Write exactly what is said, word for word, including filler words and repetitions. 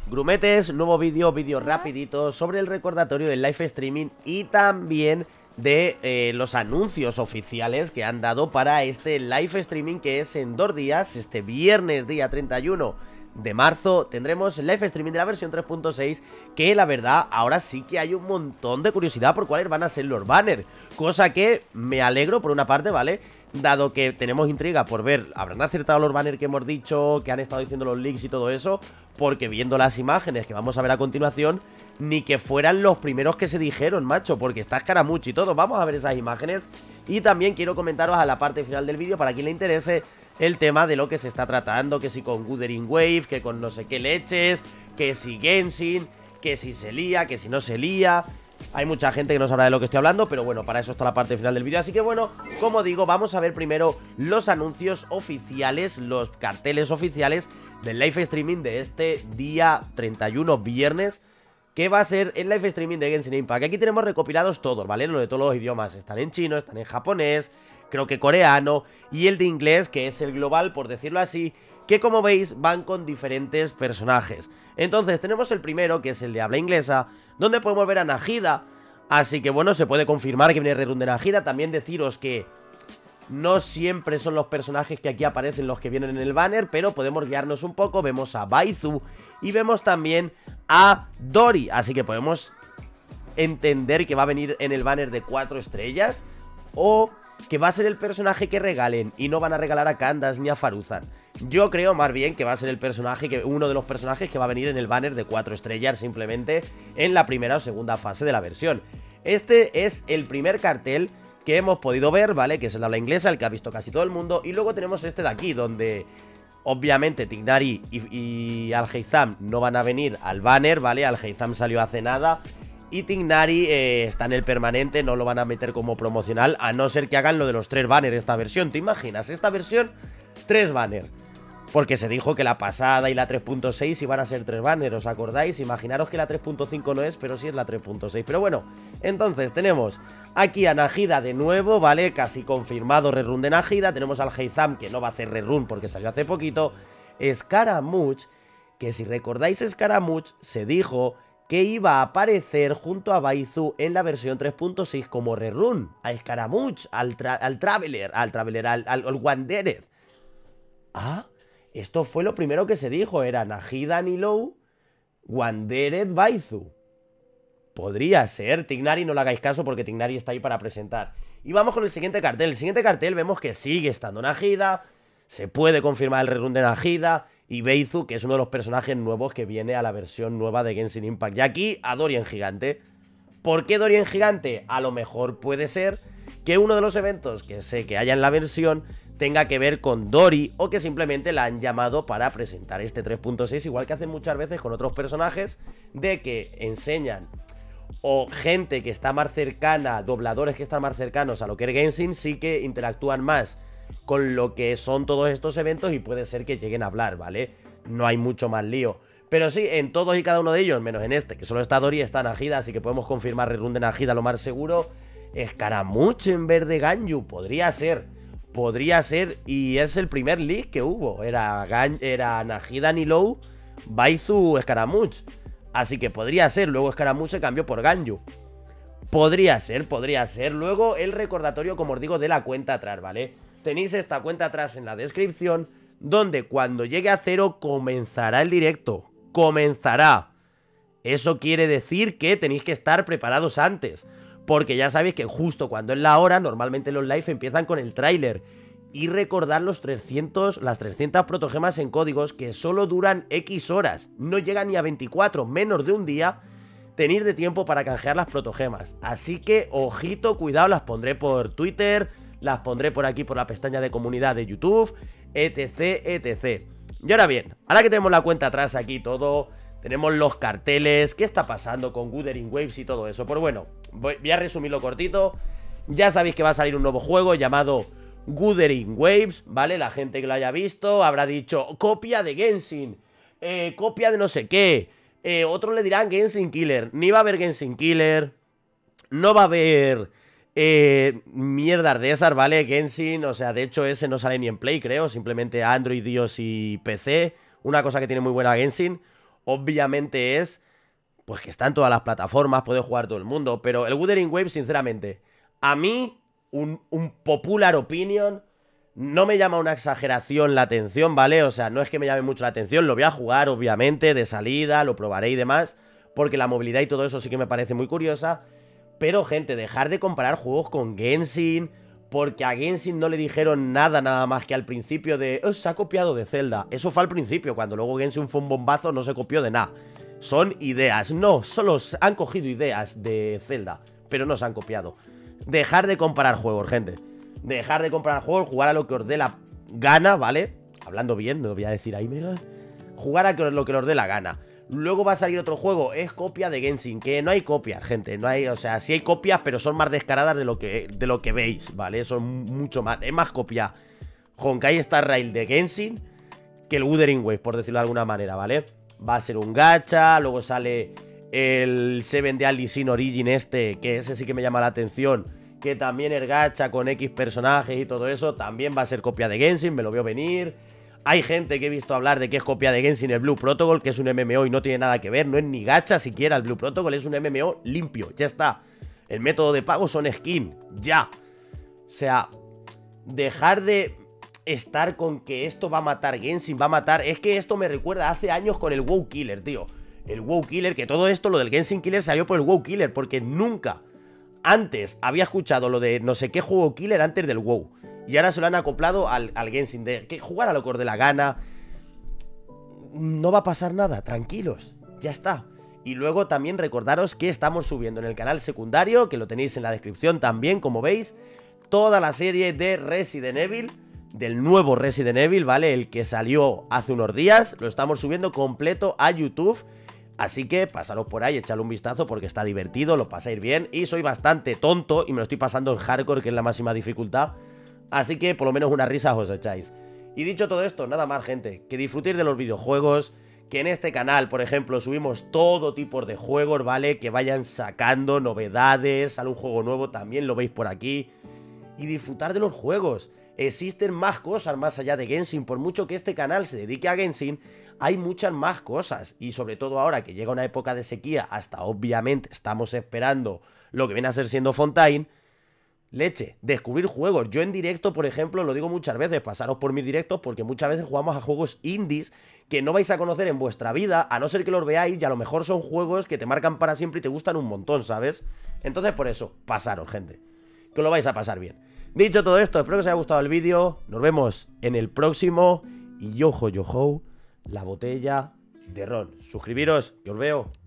Grumetes, nuevo vídeo, vídeo rapidito sobre el recordatorio del live streaming y también de eh, los anuncios oficiales que han dado para este live streaming que es en dos días, este viernes día treinta y uno de marzo tendremos el live streaming de la versión tres punto seis, que la verdad ahora sí que hay un montón de curiosidad por cuáles van a ser los banners, cosa que me alegro por una parte, ¿vale? Dado que tenemos intriga por ver, ¿habrán acertado los banners que hemos dicho, que han estado diciendo los leaks y todo eso? Porque viendo las imágenes que vamos a ver a continuación, ni que fueran los primeros que se dijeron, macho, porque está escaramucho y todo. Vamos a ver esas imágenes y también quiero comentaros a la parte final del vídeo, para quien le interese, el tema de lo que se está tratando, que si con Wuthering Wave, que con no sé qué leches, que si Genshin, que si se lía, que si no se lía. Hay mucha gente que no sabrá de lo que estoy hablando, pero bueno, para eso está la parte final del vídeo. Así que bueno, como digo, vamos a ver primero los anuncios oficiales, los carteles oficiales del live streaming de este día treinta y uno, viernes, que va a ser el live streaming de Genshin Impact. Aquí tenemos recopilados todos, ¿vale? Lo de todos los idiomas, están en chino, están en japonés, creo que coreano, y el de inglés, que es el global, por decirlo así, que como veis van con diferentes personajes. Entonces tenemos el primero, que es el de habla inglesa, donde podemos ver a Nahida. Así que bueno, se puede confirmar que viene rerun de Nahida. También deciros que no siempre son los personajes que aquí aparecen los que vienen en el banner, pero podemos guiarnos un poco. Vemos a Baizu y vemos también a Dori, así que podemos entender que va a venir en el banner de cuatro estrellas, o que va a ser el personaje que regalen y no van a regalar a Candace ni a Faruzan. Yo creo más bien que va a ser el personaje que uno de los personajes que va a venir en el banner de cuatro estrellas, simplemente en la primera o segunda fase de la versión. Este es el primer cartel que hemos podido ver, ¿vale? Que es el de habla inglesa, el que ha visto casi todo el mundo. Y luego tenemos este de aquí, donde obviamente Tighnari y, y Alhaitham no van a venir al banner, ¿vale? Alhaitham salió hace nada y Tighnari eh, está en el permanente, no lo van a meter como promocional, a no ser que hagan lo de los tres banners esta versión. ¿Te imaginas? Esta versión, tres banners. Porque se dijo que la pasada y la tres punto seis iban a ser tres banners, ¿os acordáis? Imaginaros que la tres punto cinco no es, pero sí es la tres punto seis. Pero bueno, entonces tenemos aquí a Nahida de nuevo, ¿vale? Casi confirmado rerun de Nahida. Tenemos al Heizam, que no va a hacer rerun porque salió hace poquito. Scaramouche, que si recordáis, Scaramouche se dijo que iba a aparecer junto a Baizu en la versión tres punto seis como rerun. A Scaramouche, al, tra al Traveler, al Traveler, al, al, al Wandered. Ah, esto fue lo primero que se dijo, era Nahida Nilou, Wandered Baizu. Podría ser. Tighnari no le hagáis caso porque Tighnari está ahí para presentar. Y vamos con el siguiente cartel. El siguiente cartel vemos que sigue estando Nahida, se puede confirmar el rerun de Nahida y Baizu, que es uno de los personajes nuevos que viene a la versión nueva de Genshin Impact. Y aquí a Dori en gigante. ¿Por qué Dori en gigante? A lo mejor puede ser que uno de los eventos que sé que haya en la versión tenga que ver con Dori, o que simplemente la han llamado para presentar este tres punto seis, igual que hacen muchas veces con otros personajes, de que enseñan o gente que está más cercana, dobladores que están más cercanos a lo que es Genshin, sí que interactúan más con lo que son todos estos eventos y puede ser que lleguen a hablar, ¿vale? No hay mucho más lío. Pero sí, en todos y cada uno de ellos, menos en este, que solo está Dori, está Nahida, así que podemos confirmar rerun de Nahida lo más seguro. Scaramouche en vez de Ganyu, podría ser. Podría ser, y es el primer leak que hubo. Era, Gan era Nahida Nilou, Baizu, Scaramouche. Así que podría ser. Luego Scaramouche se cambió por Ganyu. Podría ser, podría ser. Luego el recordatorio, como os digo, de la cuenta atrás, ¿vale? Tenéis esta cuenta atrás en la descripción, donde cuando llegue a cero comenzará el directo. Comenzará. Eso quiere decir que tenéis que estar preparados antes, porque ya sabéis que justo cuando es la hora, normalmente los live empiezan con el tráiler. Y recordar los trescientos, las trescientas protogemas en códigos que solo duran X horas. No llegan ni a veinticuatro, menos de un día tenéis de tiempo para canjear las protogemas. Así que, ojito, cuidado, las pondré por Twitter, las pondré por aquí por la pestaña de comunidad de YouTube, etc, etcétera. Y ahora bien, ahora que tenemos la cuenta atrás aquí todo, tenemos los carteles, ¿qué está pasando con Wuthering Waves y todo eso? Pues bueno, voy, voy a resumirlo cortito. Ya sabéis que va a salir un nuevo juego llamado Wuthering Waves, ¿vale? La gente que lo haya visto habrá dicho copia de Genshin, eh, copia de no sé qué, eh, otros le dirán Genshin Killer. Ni va a haber Genshin Killer, no va a haber eh, mierdas de esas, ¿vale? Genshin, o sea, de hecho ese no sale ni en Play, creo, simplemente Android, iOS y P C. Una cosa que tiene muy buena Genshin. obviamente es pues que está en todas las plataformas, puede jugar todo el mundo. Pero el Wuthering Waves, sinceramente, a mí, un, un popular opinion, no me llama una exageración la atención, ¿vale? O sea, no es que me llame mucho la atención, lo voy a jugar, obviamente, de salida, lo probaré y demás, porque la movilidad y todo eso sí que me parece muy curiosa. Pero, gente, dejar de comparar juegos con Genshin, porque a Genshin no le dijeron nada nada más que al principio de oh, se ha copiado de Zelda. Eso fue al principio, cuando luego Genshin fue un bombazo, no se copió de nada. Son ideas, no, solo han cogido ideas de Zelda, pero no se han copiado. Dejar de comparar juegos, gente. Dejar de comparar juegos, jugar a lo que os dé la gana, ¿vale? Hablando bien, no lo voy a decir ahí, mega. Jugar a lo que os dé la gana. Luego va a salir otro juego, es copia de Genshin, que no hay copias, gente, no hay, o sea, sí hay copias, pero son más descaradas de lo que, de lo que veis, ¿vale? Son mucho más, es más copia Honkai Star Rail de Genshin que el Wuthering Waves, por decirlo de alguna manera, ¿vale? Va a ser un gacha, luego sale el Seven Deadly Sin Origin este, que ese sí que me llama la atención, que también es gacha con X personajes y todo eso, también va a ser copia de Genshin, me lo veo venir. Hay gente que he visto hablar de que es copia de Genshin el Blue Protocol, que es un M M O y no tiene nada que ver, no es ni gacha siquiera el Blue Protocol, es un M M O limpio, ya está. El método de pago son skin, ya. O sea, dejar de estar con que esto va a matar Genshin, va a matar... Es que esto me recuerda hace años con el WoW Killer, tío. El WoW Killer, que todo esto, lo del Genshin Killer salió por el WoW Killer, porque nunca antes había escuchado lo de no sé qué juego Killer antes del WoW. Y ahora se lo han acoplado al, al Genshin, de que jugar a lo que os dé la gana. No va a pasar nada, tranquilos, ya está. Y luego también recordaros que estamos subiendo en el canal secundario, que lo tenéis en la descripción también, como veis, toda la serie de Resident Evil, del nuevo Resident Evil, ¿vale? El que salió hace unos días, lo estamos subiendo completo a YouTube. Así que pasaros por ahí, echadle un vistazo porque está divertido, lo pasáis bien. Y soy bastante tonto y me lo estoy pasando en hardcore, que es la máxima dificultad. Así que por lo menos una risa os echáis. Y dicho todo esto, nada más, gente, que disfrutéis de los videojuegos, que en este canal, por ejemplo, subimos todo tipo de juegos, ¿vale? Que vayan sacando novedades, sale un juego nuevo, también lo veis por aquí. Y disfrutar de los juegos. Existen más cosas más allá de Genshin, por mucho que este canal se dedique a Genshin, hay muchas más cosas. Y sobre todo ahora que llega una época de sequía, hasta obviamente estamos esperando lo que viene a ser siendo Fontaine. Leche, descubrir juegos. Yo en directo, por ejemplo, lo digo muchas veces, pasaros por mis directos, porque muchas veces jugamos a juegos indies que no vais a conocer en vuestra vida, a no ser que los veáis, y a lo mejor son juegos que te marcan para siempre y te gustan un montón, ¿sabes? Entonces por eso, pasaros, gente, que lo vais a pasar bien. Dicho todo esto, espero que os haya gustado el vídeo, nos vemos en el próximo, y yojo yojo, la botella de ron. Suscribiros, que os veo.